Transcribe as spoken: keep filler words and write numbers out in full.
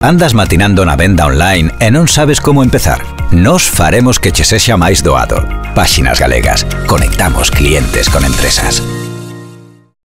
Andas matinando na venda online e non sabes como empezar? Nos faremos que che sexa máis doado. Páxinas Galegas. Conectamos clientes con empresas.